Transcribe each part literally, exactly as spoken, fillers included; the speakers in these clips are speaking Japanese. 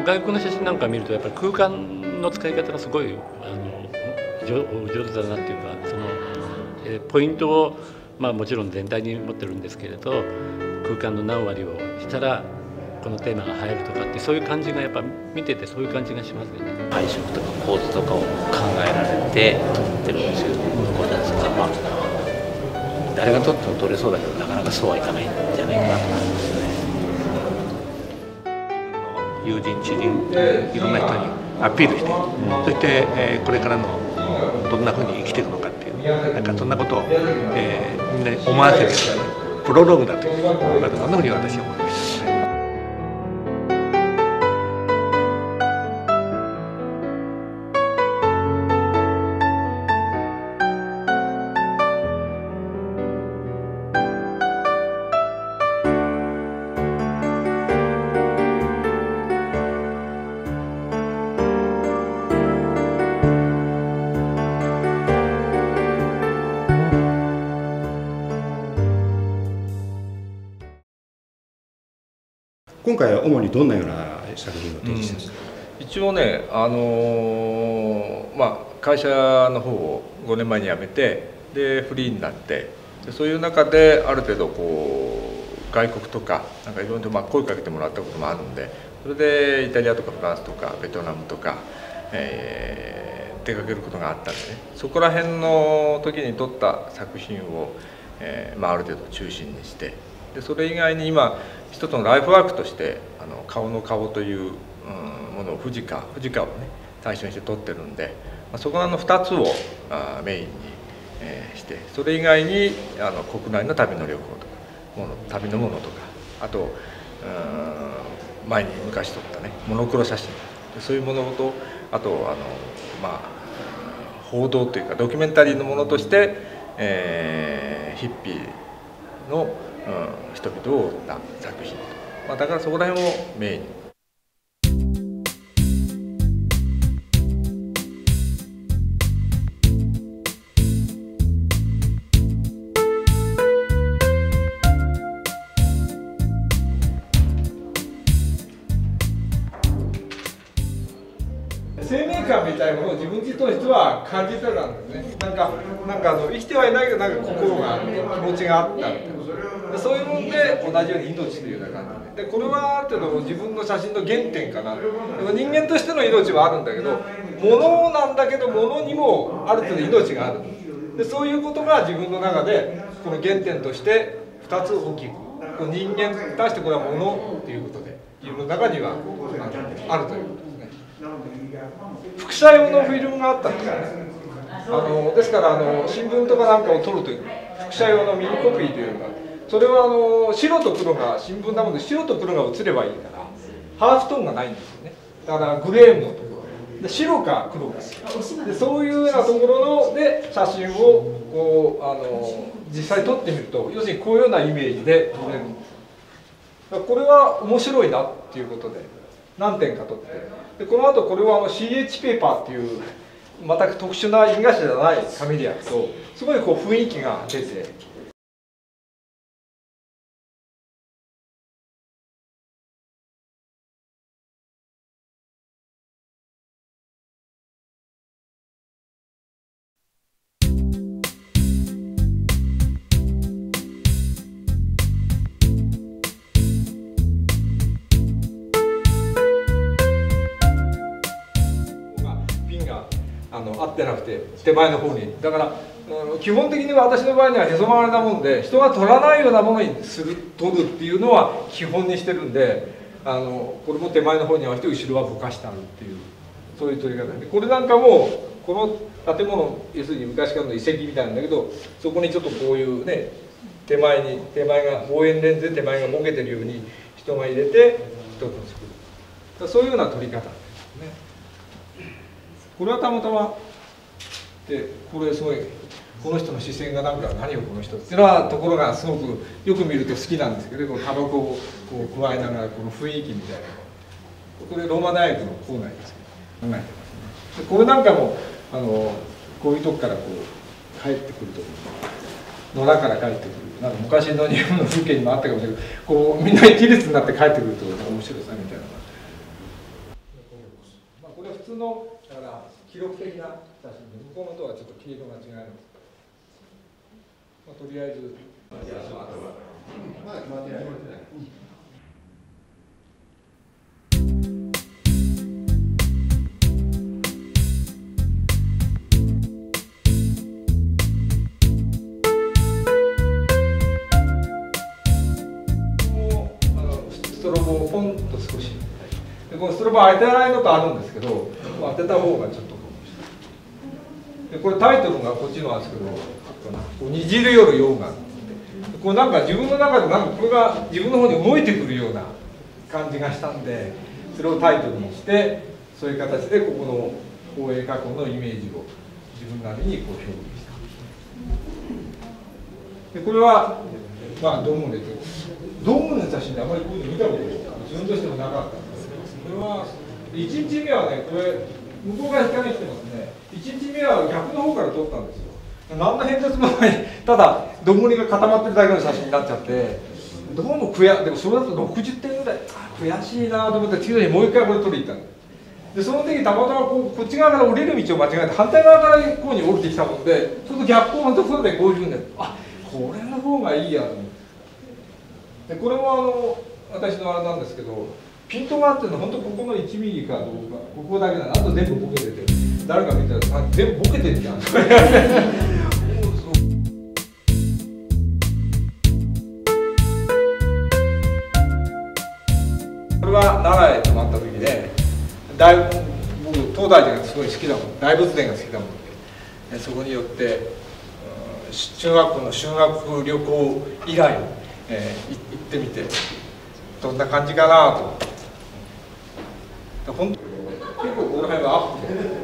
外国の写真なんか見るとやっぱり空間の使い方がすごいあの上上手だなっていうか、その、えー、ポイントを、まあ、もちろん全体に持ってるんですけれど、空間の何割をしたらこのテーマが入るとかってそういう感じがやっぱ見ててそういう感じがしますよね。 配色とか構図とかを考えられて撮ってるんですけど、これたちがまあ誰が撮っても撮れそうだけどなかなかそうはいかないんじゃないかなと思いますね。友人知人いろんな人にアピールして、そして、えー、これからのどんなふうに生きていくのかっていうなんかそんなことを、えー、みんなに思わせるプロローグだという、そんなふうに私は思います。 今回は主にどんなような作品を展示してますか？ うん、一応ね、あのー、まあ、会社の方をごねんまえに辞めてでフリーになってでそういう中である程度こう外国とかなんかいろいろまあ声かけてもらったこともあるんで、それでイタリアとかフランスとかベトナムとか、えー、出かけることがあったんでね、そこら辺の時に撮った作品を、えーまあ、ある程度中心にして。でそれ以外に今一つのライフワークとして「あの顔の顔」という、うん、ものを富士川富士川をね対象にして撮ってるんで、まあ、そこらのふたつをあメインに、えー、してそれ以外にあの国内の旅の旅行とかもの旅のものとかあと、うん、前に昔撮ったねモノクロ写真そういうものとあとあの、まあ、報道というかドキュメンタリーのものとして、えー、ヒッピーのうん、人々を追った作品、まあ、だからそこら辺をメインに。生命感みたいなものを自分自身としては感じてたんですね。なんか、なんかあの生きてはいないけど、なんか心が、気持ちがあったみたいな。でそういうもんで同じように命というような感じで、でこれはある程度自分の写真の原点かな。でも人間としての命はあるんだけど、物なんだけど物にもある程度命がある。でそういうことが自分の中でこの原点としてふたつ大きく、人間に対してこれは物ということで自分の中にはあるということですね。複写用のフィルムがあったんですよね。あのですからあの新聞とかなんかを撮るとき複写用のミニコピーというのが、それはあの白と黒が新聞なので白と黒が写ればいいからハーフトーンがないんですよね。だからグレーのところで白か黒かでそういうようなところので写真をこうあの実際撮ってみると要するにこういうようなイメージで撮れるんです。だからこれは面白いなっていうことで何点か撮ってでこの後これはあの シーエイチ ペーパーっていう全く特殊な印画紙じゃない紙でやるとすごいこう雰囲気が出て。あの合ってなくて手前の方にだから基本的には私の場合にはへそ曲がりなもんで人が取らないようなものにする取るっていうのは基本にしてるんであのこれも手前の方に合わせて後ろはぼかしてあるっていうそういう取り方でこれなんかもこの建物要するに昔からの遺跡みたいなんだけどそこにちょっとこういうね手前に手前が望遠レンズで手前がボケてるように人が入れて一つ作るそういうような取り方ですね。これはたまたまでこれすごいこの人の視線がなんか何をこの人っていうのはところがすごくよく見ると好きなんですけどタバコをこう加えながらこの雰囲気みたいなこれローマ大学の構内ですけど考えてますね。でこれなんかもあのこういうとこからこう帰ってくると野良から帰ってくるなんか昔の日本の風景にもあったかもしれないけどこうみんな一列になって帰ってくると面白いさみたいな。 通のだから記録的な写真で、向こうのとはちょっと毛色が違います。まあ、とりあえず。まだ決まってない。ストロボをポンと少し。でこのストロボは当てないのとあるんですけど、当てた方がちょっとでこれタイトルがこっちのなんですけど「にじる夜溶岩」これなんか自分の中でなんかこれが自分の方に動いてくるような感じがしたんで、それをタイトルにしてそういう形でここの放映加工のイメージを自分なりにこう表現した。でこれはまあドームでドームの写真であまりこういうの見たこと自分としてもなかったんですけど、これはいちにちめはね、これ向こうが光してますね。いちにちめは逆の方から撮ったんですよ。何の変哲もない、ただどんぐりが固まってるだけの写真になっちゃって、どうも悔でもそれだとろくじゅってんぐらい悔しいなと思って次の日もう一回これ撮りに行ったんです。でその時たまたまこうこっち側から降りる道を間違えて反対側からこうに降りてきたもんで、ちょっと逆光のところでこういうふうにあこれの方がいいやと思って。でこれもあの私のあれなんですけど、ピントがあってるの本当ここのいちミリかどうか、ここだけなの、あと全部ボケてて、誰か見たら全部ボケてるじゃん。これは奈良へ泊まった時で、大僕東大寺がすごい好きだもん、大仏殿が好きだもんで、そこによって中学校の修学旅行以来、えー、行ってみてどんな感じかなと。本当結構この辺はアップで、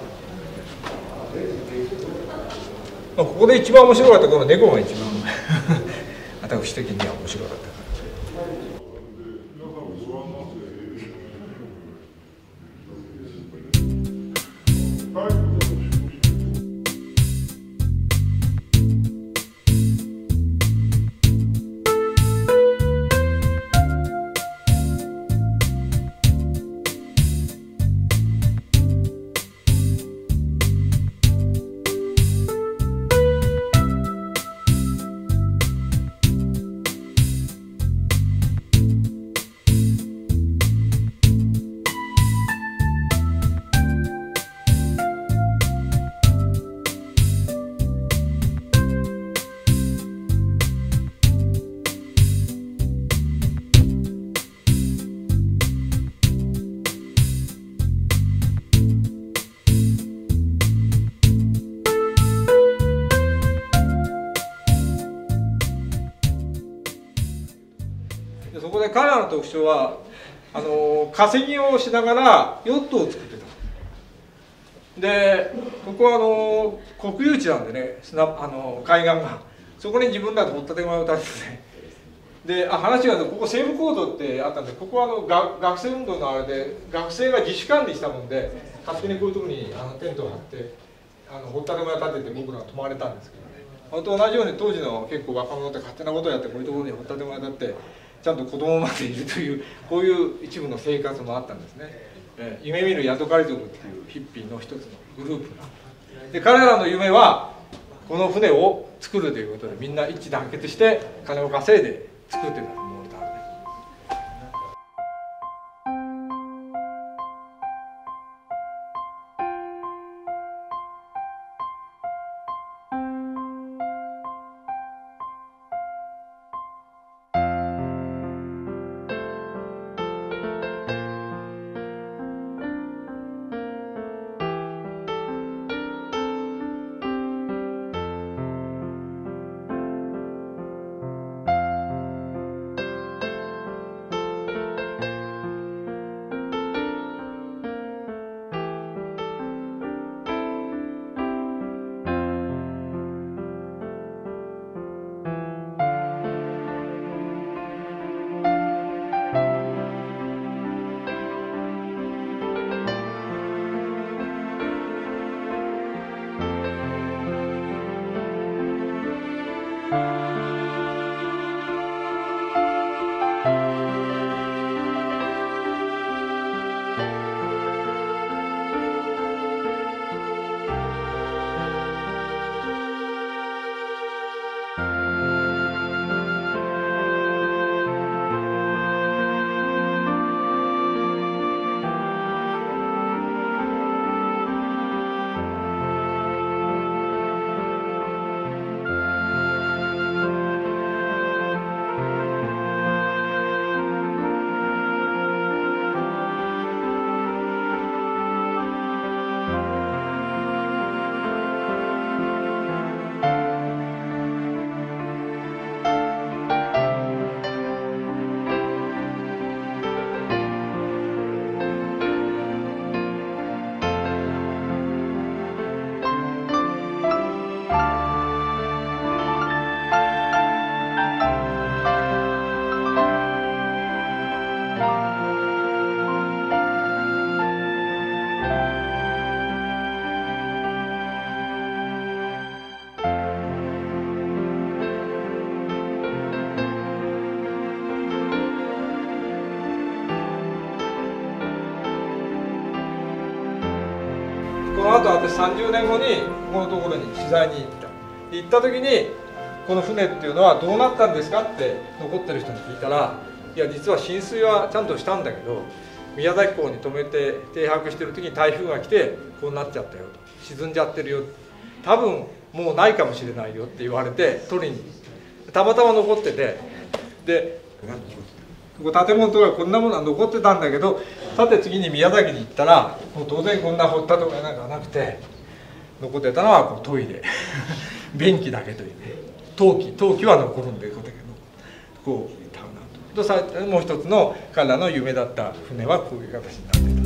まあ、ここで一番面白かったこの猫が一番私的には面白かった。そこで彼らの特徴はあの稼ぎをしながらヨットを作ってた。でここはあの国有地なんでね、砂あの海岸がそこに自分らで掘ったて小屋を建てて、であ話がここ西部講堂ってあったんで、ここはあのが学生運動のあれで学生が自主管理したもんで、勝手にこういうところにあのテントを張ってあの掘ったて小屋建てて僕らが泊まれたんですけどね。あと同じように当時の結構若者って勝手なことをやって、こういうところに掘ったて小屋建ててちゃんと子供までいるという、こういう一部の生活もあったんですね。えー、夢見るヤドカリ族っていうヒッピーの一つのグループが。で彼らの夢はこの船を作るということで、みんな一致団結して金を稼いで作ってたものだね。 さんじゅうねんごにこのところに取材に行った行った時にこの船っていうのはどうなったんですかって残ってる人に聞いたら、いや実は浸水はちゃんとしたんだけど宮崎港に止めて停泊してる時に台風が来てこうなっちゃったよと、沈んじゃってるよ、多分もうないかもしれないよって言われて取りにたまたま残ってて、で建物とかこんなものは残ってたんだけど、さて次に宮崎に行ったらもう当然こんな掘ったとかなんかなくて、残ってたのはこうトイレ便器だけというね、陶器陶器は残るんでこうだけどこうたうなとさ、もう一つの彼らの夢だった船はこういう形になってた。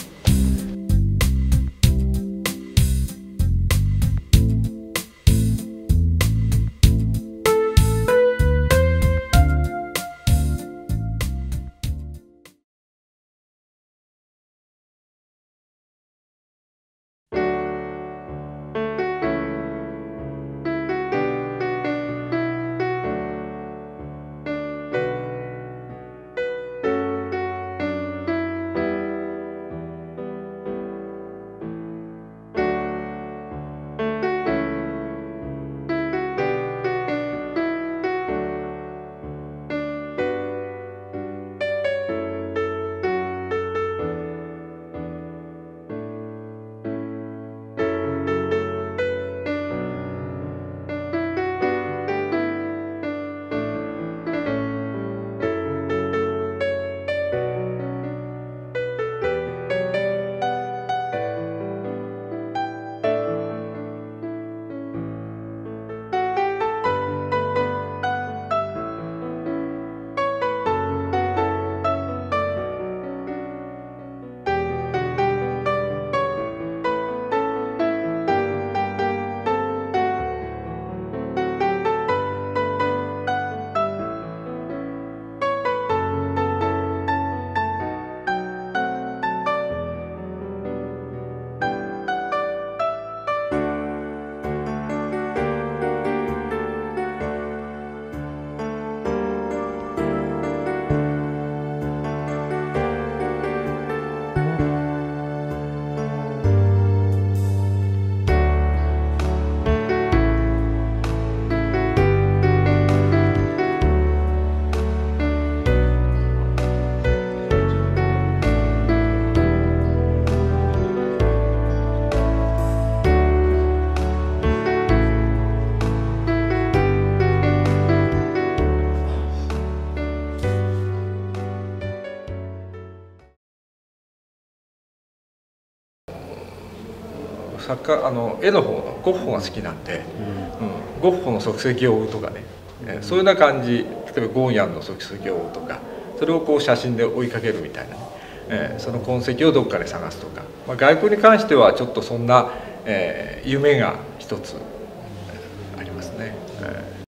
作家あの絵の方のゴッホが好きなんで、うん、ゴッホの足跡を追うとかね、えー、そういうような感じ、例えばゴーヤンの足跡を追うとか、それをこう写真で追いかけるみたいなね、えー、その痕跡をどっかで探すとか、まあ、外交に関してはちょっとそんな、えー、夢が一つありますね。えー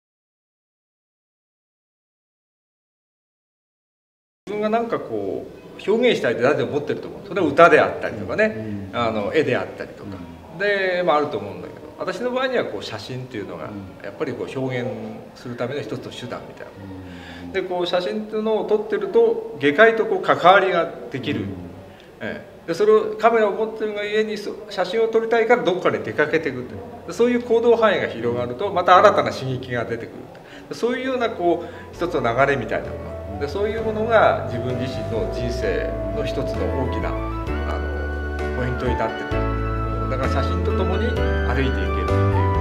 自分がなんかこう表現したいって誰でも思ってると思う。それは歌であったりとかね、あの絵であったりとかで、まあ、あると思うんだけど、私の場合にはこう写真っていうのがやっぱりこう表現するための一つの手段みたいな。でこう写真っていうのを撮ってると下界とこう関わりができる。ええ、でそれをカメラを持ってるがゆえに写真を撮りたいからどっかで出かけていくと、そういう行動範囲が広がるとまた新たな刺激が出てくる。そういうようなこう一つの流れみたいなもので、そういうものが自分自身の人生の一つの大きなあのポイントになってくる。だから写真とともに歩いていけるっていう